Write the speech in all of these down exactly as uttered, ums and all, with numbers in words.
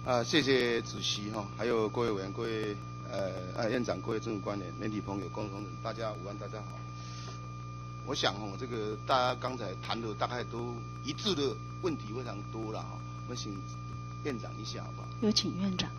啊，谢谢主席哈，还有各位委员、各位呃呃院长、各位政府官员、媒体朋友、共同人，大家午安，大家好。我想哦，这个大家刚才谈的大概都一致的问题非常多了哈，我们请院长一下好不好？ 有请院长。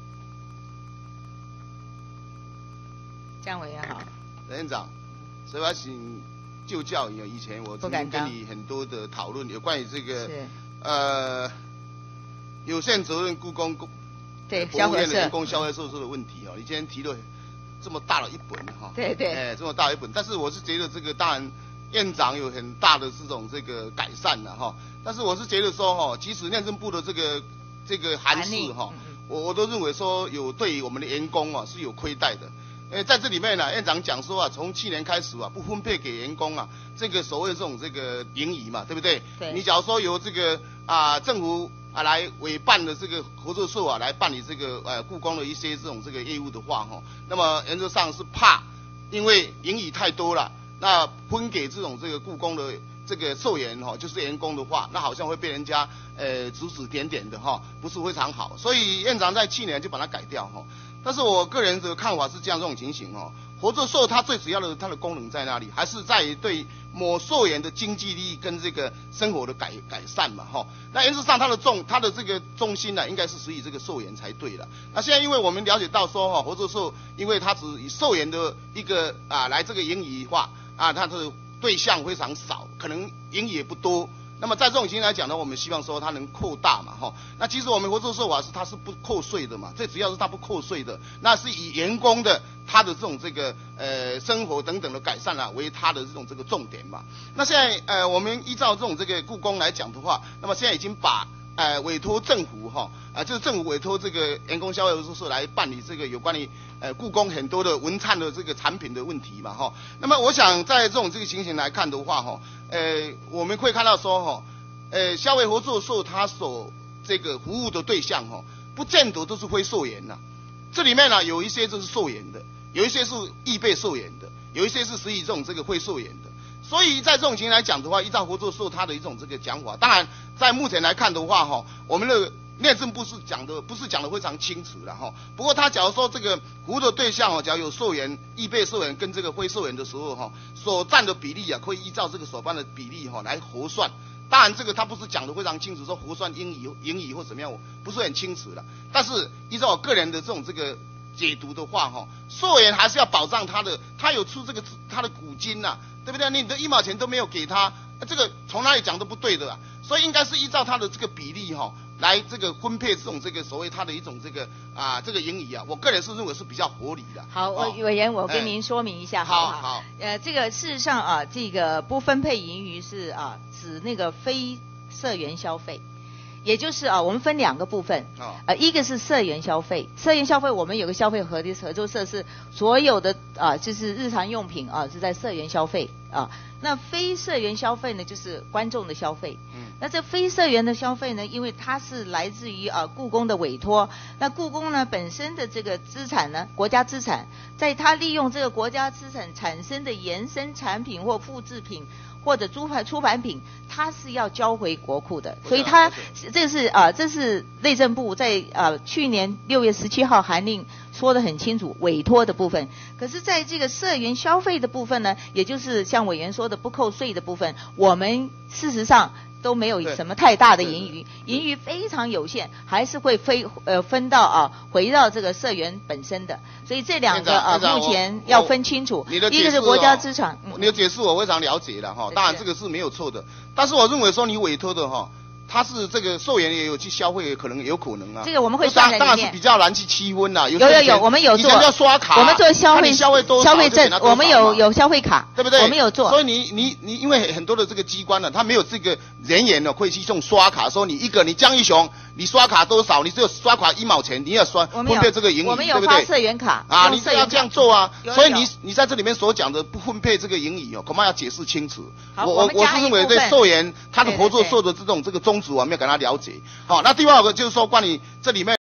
江委员好。 院长，所以我要请就教以以前我曾经跟你很多的讨论，有关于这个呃有限责任故宫对博物院的员工消费受受的问题哦，你今天提了这么大的一本哈， 对对， 哎，这么大一本，但是我是觉得这个当然院长有很大的这种这个改善了哈，但是我是觉得说哈，即使内政部的这个这个函释哈，我我都认为说有对我们的员工啊是有亏待的。呃，在这里面呢，院长讲说啊，从去年开始啊，不分配给员工啊，这个所谓这种这个盈余嘛，对不对？ 对。你假如说由这个啊政府啊来委办的这个合作社啊来办理这个呃故宫的一些这种这个业务的话哈，那么原则上是怕因为盈余太多了，那分给这种这个故宫的这个寿员哈，就是员工的话，那好像会被人家呃指指点点的哈，不是非常好，所以院长在去年就把它改掉哈。但是我个人的看法是这样，这种情形哦，合作社它最主要的它的功能在哪里？还是在于对某寿员的经济利益跟这个生活的改改善嘛，哈。那原则上它的重它的这个中心呢，应该是属于这个寿员才对了。那现在因为我们了解到说哈，合作社因为它只以寿员的一个啊来这个盈余化啊，它的对象非常少，可能盈余也不多。那么在这种情形来讲呢，我们希望说它能扩大嘛，哈。那其实我们合作社法是它是不扣税的嘛，最主要是它不扣税的，那是以员工的他的这种这个呃生活等等的改善啊为它的这种这个重点嘛。那现在呃我们依照这种这个故宫来讲的话，那么现在已经把呃委托政府哈啊、呃、就是政府委托这个员工消费合作社来办理这个有关于呃故宫很多的文创的这个产品的问题嘛哈。那么我想在这种这个情形来看的话哈。呃，我们会看到说哈，呃，消费合作社它所这个服务的对象哈，不见得都是非寿员呐。这里面呢、啊、有一些就是寿员的，有一些是预备寿员的，有一些是属于这种这个非寿员的。所以在这种情形来讲的话，依照合作社它的一种这个讲法，当然在目前来看的话哈，我们的内政部是讲的不是讲的非常清楚了哈。不过他假如说这个服务的对象哦，假如有寿员、预备寿员跟这个非寿员的时候哈，所占的比例啊，可以依照这个所办的比例哈来核算。当然这个他不是讲的非常清楚，说核算盈余、盈余或怎么样，不是很清楚的。但是依照我个人的这种这个解读的话哈，寿员还是要保障他的，他有出这个他的股金呐、啊，对不对？你的一毛钱都没有给他，这个从哪里讲都不对的、啊，所以应该是依照他的这个比例哈。来这个分配这种这个所谓它的一种这个啊这个盈余啊，我个人是认为是比较合理的。 好，委委员，我跟您说明一下，好不好？ 好，好呃，这个事实上啊，这个不分配盈余是啊指那个非社员消费。也就是啊，我们分两个部分， 哦、 呃，一个是社员消费，社员消费我们有个消费合合作社是所有的啊，就是日常用品啊是在社员消费啊，那非社员消费呢就是观众的消费，嗯，那这非社员的消费呢，因为它是来自于啊故宫的委托，那故宫呢本身的这个资产呢，国家资产，在它利用这个国家资产产生的延伸产品或复制品。或者出版出版品，它是要交回国库的，所以它这是啊、呃，这是内政部在啊、呃、去年六月十七号函令说得很清楚，委托的部分。可是在这个社员消费的部分呢，也就是像委员说的不扣税的部分，我们事实上都没有什么太大的盈余，盈余非常有限，还是会分呃分到啊回到这个社员本身的，所以这两个啊目前要分清楚，一个是国家资产， 嗯、你的解释我非常了解了哈，当然这个是没有错的，但是我认为说你委托的哈。他是这个寿员也有去消费，也可能有可能啊。 这个我们会算在里面。 当然是比较难去区分啦。 有有有，我们有做。 以前要刷卡， 我们做消费消费多消费证，我们有有消费卡， 对不对？ 我们有做。 所以你你你，因为很多的这个机关呢，他没有这个人员呢，会去用刷卡，说你一个你江一雄，你刷卡多少？你只有刷卡一毛钱，你要刷分配这个盈余， 我们有发社员卡啊，你要这样做啊。所以你你在这里面所讲的不分配这个盈余哦，恐怕要解释清楚。 我我我是认为这寿员他的合作社的这种这个宗旨，我们要给他了解。好，那第二个就是说关于这里面。